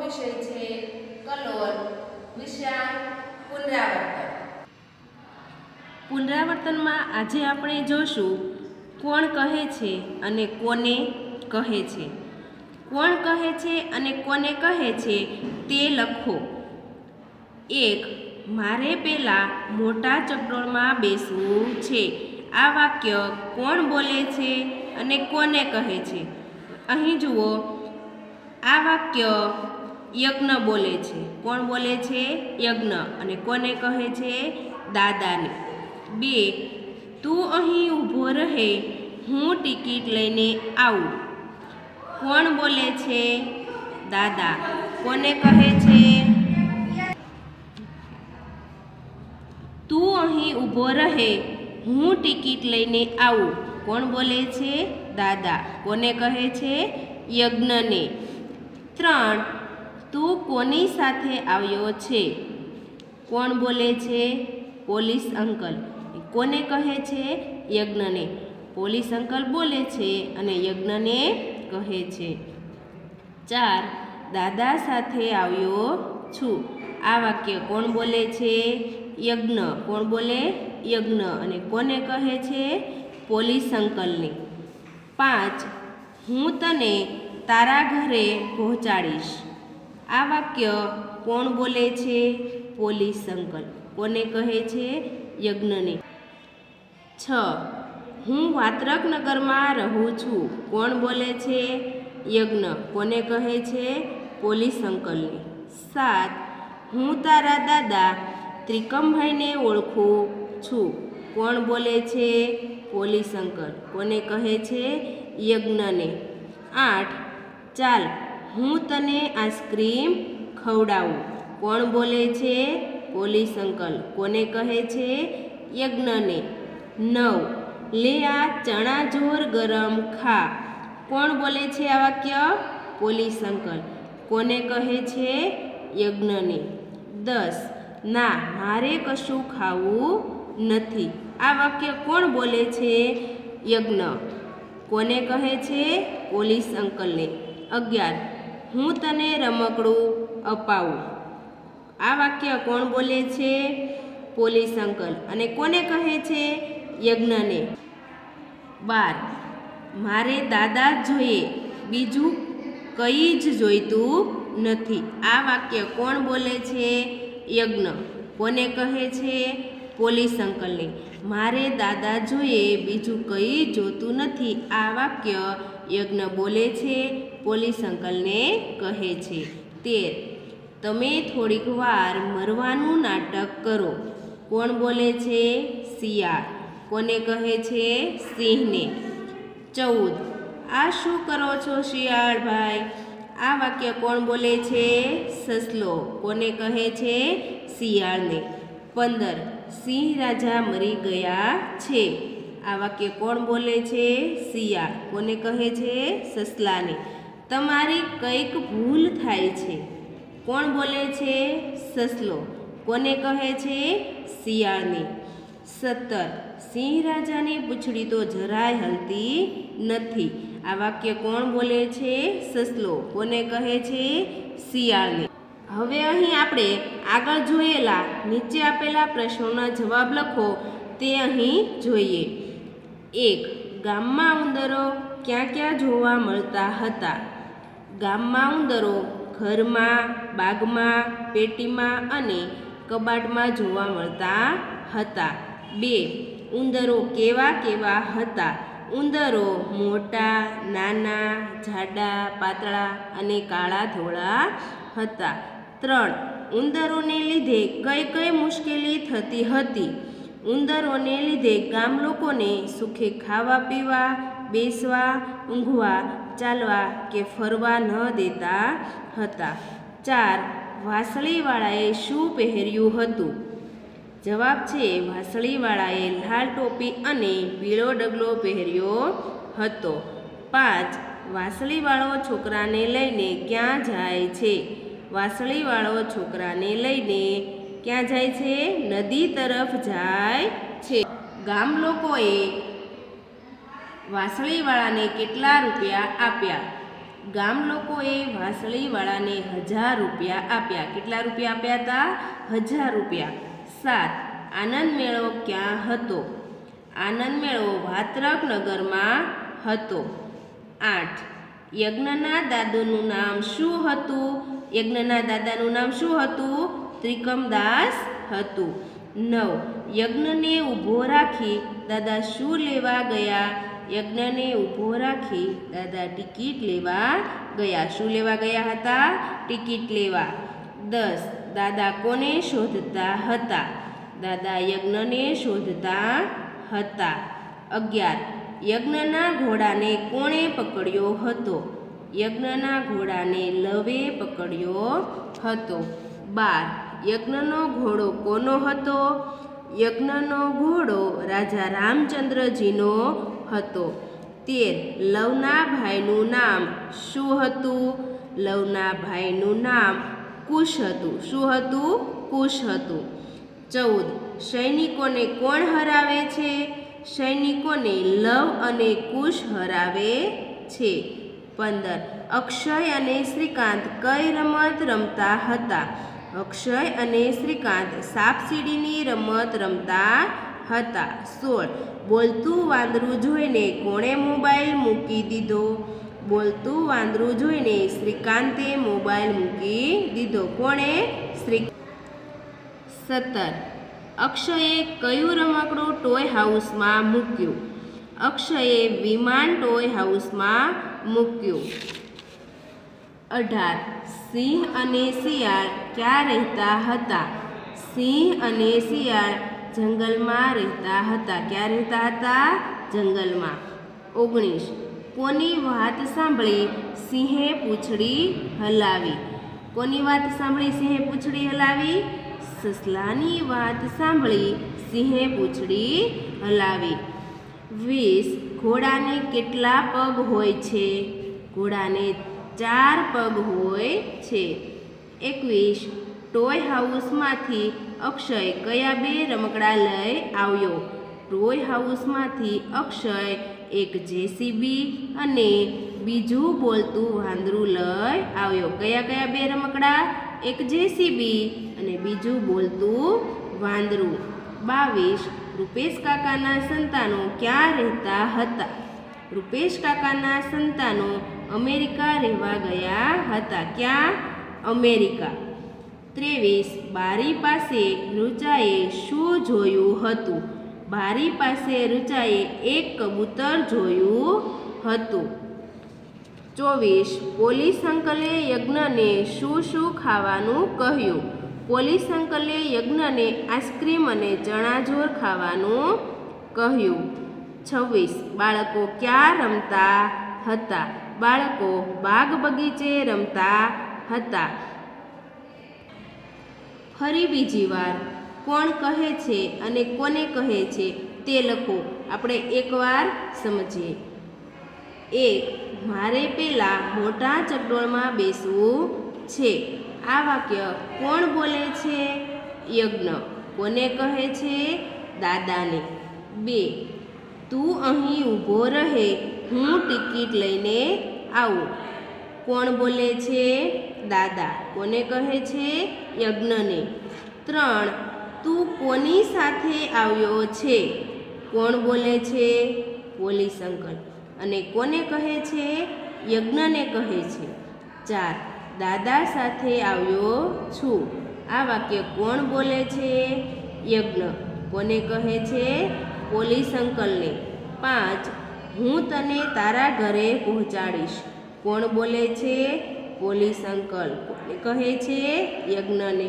વિષય છે કલોલ વિષયાંક પુનરાવર્તન। પુનરાવર્તનમાં આજે આપણે જોશું કોણ કહે છે અને કોને કહે છે। કોણ કહે છે અને કોને કહે છે તે લખો। 1. મારે પેલા મોટા ચકડોળમાં બેસવું છે। આ વાક્ય કોણ બોલે છે અને કોને કહે છે? અહીં જુઓ, આ વાક્ય યજ્ઞ બોલે છે। કોણ બોલે છે? યજ્ઞ। અને કોને કહે છે? દાદાને। 2. તું અહીં ઊભો રહે, હું ટિકિટ લઈને આવું। કોણ બોલે છે? દાદા। કોને કહે છે? તું અહીં ઊભો રહે, હું ટિકિટ લઈને આવું। કોણ બોલે છે? દાદા। કોને કહે છે? યજ્ઞને। 3. તું કોની સાથે આવ્યો છે? કોણ બોલે છે? Police uncle. કોને કહે છે? યજ્ઞને। પોલીસ અંકલ બોલે છે અને યજ્ઞને કહે છે। 4. દાદા સાથે આવ્યો છું। આ વાક્ય કોણ બોલે છે? યજ્ઞ। કોણ બોલે? યજ્ઞ। અને કોને કહે છે? પોલીસ અંકલને। 5. હું તને તારા ઘરે પહોંચાડીશ। આ વાક્ય કોણ બોલે છે? Police uncle. કોને કહે છે? યજ્ઞને। 6. હું વાત્રકનગરમાં રહું છું। કોણ બોલે છે? યજ્ઞ। કોને કહે છે? પોલીસ અંકલને। 7. હું તારા દાદા ત્રિકમભાઈને ઓળખું છું। કોણ બોલે છે? Police uncle. કોને કહે છે? યજ્ઞને। 8. ચાલ હું તને આઈસ્ક્રીમ ખવડાવું। કોણ બોલે છે? Police uncle. કોને કહે છે? યજ્ઞને। 9. લે આ ચણા જોર ગરમ ખા। કોણ બોલે છે આ વાક્ય? Police uncle. કોને કહે છે? યજ્ઞને। 10. ના, મારે કશું ખાવું નથી। આ વાક્ય કોણ બોલે છે? યજ્ઞ। કોને કહે છે? પોલીસ અંકલને। 11. હું તને રમકડું અપાવું। આ વાક્ય કોણ બોલે છે? Police uncle. અને કોને કહે છે? યજ્ઞને। 12. મારે દાદા જોઈએ, બીજું કંઈ જ જોઈતું નથી। આ વાક્ય કોણ બોલે છે? યજ્ઞ। કોને કહે છે? પોલીસ અંકલને। મારે દાદા જોઈએ, બીજું કંઈ જોતું નથી। આ વાક્ય યજ્ઞ બોલે છે, પોલીસ અંકલને કહે છે। 13. તમે થોડીક વાર મરવાનું નાટક કરો। કોણ બોલે છે? શિયાળ। કોને કહે છે? સિંહને। 14. આ શું કરો છો શિયાળભાઈ? આ વાક્ય કોણ બોલે છે? સસલો। કોને કહે છે? શિયાળને। 15. સિંહ રાજા મરી ગયા છે। આ વાક્ય કોણ બોલે છે? શિયાળ। કોને કહે છે? સસલાને। તમારી કંઈક ભૂલ થાય છે। કોણ બોલે છે? સસલો। કોને કહે છે? શિયાળને। 17. સિંહ રાજાની પૂંછડી તો જરાય હલતી નથી। આ વાક્ય કોણ બોલે છે? સસલો। કોને કહે છે? શિયાળને। હવે અહીં આપણે આગળ જોયેલા નીચે આપેલા પ્રશ્નોના જવાબ લખો તે અહીં જોઈએ। 1. ગામમાં ઉંદરો ક્યાં ક્યાં જોવા મળતા હતા? ગામમાં ઉંદરો ઘરમાં, બાગમાં, પેટીમાં અને કબાટમાં જોવા મળતા હતા। 2. ઉંદરો કેવા કેવા હતા? ઉંદરો મોટા, નાના, જાડા, પાતળા અને કાળા ધોળા હતા। 3. ઉંદરોને લીધે કઈ કઈ મુશ્કેલી થતી હતી? ઉંદરોને લીધે ગામ લોકોને સુખે ખાવા પીવા, બેસવા, ઊંઘવા, ચાલવા કે ફરવા ન દેતા હતા। 4. વાંસળીવાળાએ શું પહેર્યું હતું? જવાબ છે વાંસળીવાળાએ લાલ ટોપી અને પીળો ડગલો પહેર્યો હતો। 5. વાંસળીવાળો છોકરાને લઈને ક્યાં જાય છે? વાંસળીવાળો છોકરાને લઈને ક્યાં જાય છે? નદી તરફ જાય છે। ગામ લોકોએ વાંસળીવાળાને કેટલા રૂપિયા આપ્યા? ગામ લોકોએ વાંસળીવાળાને 1000 રૂપિયા આપ્યા. કેટલા રૂપિયા આપ્યા હતા? 1000 રૂપિયા. 7. આનંદ મેળો ક્યાં હતો? આનંદ મેળો વાત્રક નગરમાં હતો. 8. યજ્ઞના દાદાનું નામ શું હતું? યજ્ઞના દાદાનું નામ શું હતું? ત્રિકમદાસ હતું. 9. યજ્ઞને ઊભો રાખી દાદા શું લેવા ગયા? યજ્ઞને ઊભો રાખી દાદા ટિકિટ લેવા ગયા. શું લેવા ગયા હતા? ટિકિટ લેવા. 10. દાદા કોને શોધતા હતા? દાદા યજ્ઞને શોધતા હતા. 11. યજ્ઞના ઘોડાને કોણે પકડ્યો હતો? યજ્ઞના ઘોડાને લવે પકડ્યો હતો. 12. યજ્ઞનો ઘોડો કોનો હતો? યજ્ઞનો ઘોડો રાજા રામચંદ્રજીનો હતો. 13. લવના ભાઈનું નામ શું હતું? લવના ભાઈનું નામ કુશ હતું. શું હતું? કુશ હતું. 14. સૈનિકોને કોણ હરાવે છે? સૈનિકોને લવ અને કુશ હરાવે છે. 15. અક્ષય અને શ્રીકાંત કઈ રમત રમતા હતા? અક્ષય અને શ્રીકાંત સાપસીડીની રમત રમતા હતા. 16. બોલતું વાંદરું જોઈને કોણે મોબાઈલ મૂકી દીધો? બોલતું વાંદરું જોઈને શ્રીકાંતે મોબાઈલ મૂકી દીધો. કોણે? 17. અક્ષયે કયું રમકડું ટોય હાઉસમાં મૂક્યું? અક્ષયે વિમાન ટોય હાઉસમાં મૂક્યું. 18. સિંહ અને શિયાળ ક્યાં રહેતા હતા? સિંહ અને શિયાળ જંગલમાં રહેતા હતા. ક્યાં રહેતા હતા? જંગલમાં. 19. કોની વાત સાંભળી સિંહે પૂંછડી હલાવી? કોની વાત સાંભળી સિંહે પૂંછડી હલાવી? સસલાની વાત સાંભળી સિંહે પૂંછડી હલાવી. 20. ઘોડાને કેટલા પગ હોય છે? ઘોડાને 4 પગ હોય છે. 21. ટોય હાઉસમાંથી અક્ષય કયા 2 રમકડા લઈ આવ્યો? ટોય હાઉસમાંથી અક્ષય એક જેસીબી અને બીજું બોલતું વાંદરું લઈ આવ્યો. કયા કયા 2 રમકડા? એક જેસીબી અને બીજું બોલતું વાંદરું. 22. રૂપેશ કાકાના સંતાનો ક્યાં રહેતા હતા? રૂપેશ કાકાના સંતાનો અમેરિકા રહેવા ગયા હતા. ક્યાં? અમેરિકા. 23. બારી પાસે રૂચાએ શું જોયું હતું? બારી પાસે રૂચાએ એક કબૂતર જોયું હતું. 24. પોલીસ અંકલે યજ્ઞને શું શું ખાવાનું કહ્યું? પોલીસ અંકલે યજ્ઞને આઈસ્ક્રીમ અને ચણાચોર ખાવાનું કહ્યું. 26. બાળકો ક્યાં રમતા હતા? બાળકો બાગ બગીચે રમતા હતા. ફરી બીજી વાર કોણ કહે છે અને કોને કહે છે તે લખો. આપણે એકવાર સમજીએ. 1. મારે પહેલાં મોટા ચકડોળમાં બેસવું છે. આ વાક્ય કોણ બોલે છે? યજ્ઞ. કોને કહે છે? દાદાને. 2. તું અહીં ઊભો રહે, હું ટિકિટ લઈને આવું. કોણ બોલે છે? દાદા. કોને કહે છે? યજ્ઞને. 3. તું કોની સાથે આવ્યો છે? કોણ બોલે છે? Police uncle. અને કોને કહે છે? યજ્ઞને કહે છે. 4. દાદા સાથે આવ્યો છું. આ વાક્ય કોણ બોલે છે? યજ્ઞ. કોને કહે છે? પોલીસ અંકલને. 5. હું તને તારા ઘરે પહોંચાડીશ. કોણ બોલે છે? Police uncle. કોને કહે છે? યજ્ઞને.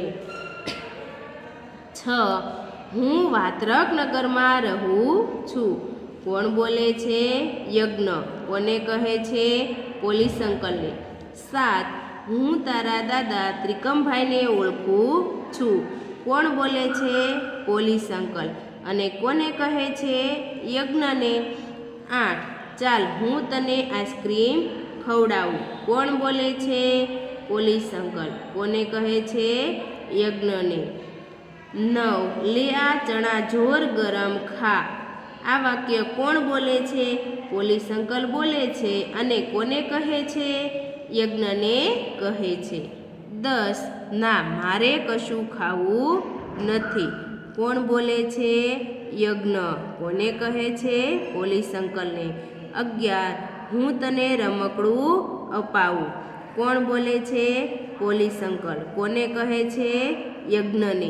6. હું વાત્રક નગરમાં રહું છું. કોણ બોલે છે? યજ્ઞ. કોને કહે છે? પોલીસ અંકલને. 7. હું તારા દાદા ત્રિકમભાઈને ઓળખું છું. કોણ બોલે છે? Police uncle. અને કોને કહે છે? યજ્ઞને. 8. ચાલ હું તને આઈસ્ક્રીમ ખવડાવું. કોણ બોલે છે? Police uncle. કોને કહે છે? યજ્ઞને. 9. લે આ ચણા જોર ગરમ ખા. આ વાક્ય કોણ બોલે છે? પોલીસ અંકલ બોલે છે અને કોને કહે છે? યજ્ઞને કહે છે. 10. ના, મારે કશું ખાવું નથી. કોણ બોલે છે? યજ્ઞ. કોને કહે છે? પોલીસ અંકલને. 11. હું તને રમકડું અપાવું. કોણ બોલે છે? Police uncle. કોને કહે છે? યજ્ઞને.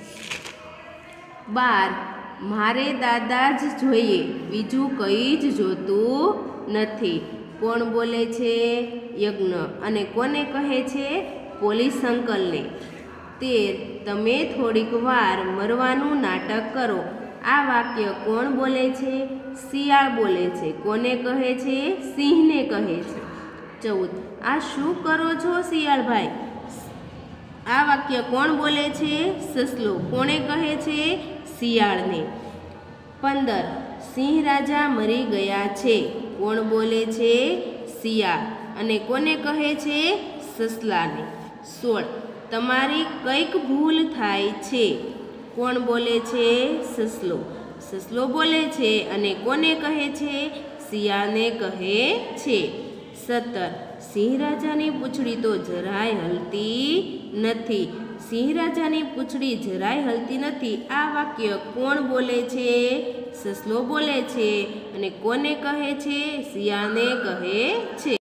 12. મારે દાદા જ જોઈએ, બીજું કંઈ જ જોતું નથી. કોણ બોલે છે? યજ્ઞ. અને કોને કહે છે? પોલીસ અંકલને. 13. તમે થોડીક વાર મરવાનું નાટક કરો. આ વાક્ય કોણ બોલે છે? શિયાળ બોલે છે. કોને કહે છે? સિંહને કહે છે. 14. આ શું કરો છો શિયાળભાઈ? આ વાક્ય કોણ બોલે છે? સસલો. કોણે કહે છે? શિયાળને. 15. સિંહ રાજા મરી ગયા છે. કોણ બોલે છે? શિયાળ. અને કોને કહે છે? સસલાને. 16. તમારી કંઈક ભૂલ થાય છે. કોણ બોલે છે? સસલો. સસલો બોલે છે અને કોને કહે છે? શિયાળને કહે છે. 17. સિંહ રાજાની પૂંછડી તો જરાય હલતી નથી. સિંહ રાજાની પૂંછડી જરાય હલતી નથી. આ વાક્ય કોણ બોલે છે? સસલો બોલે છે અને કોને કહે છે? શિયાળને કહે છે.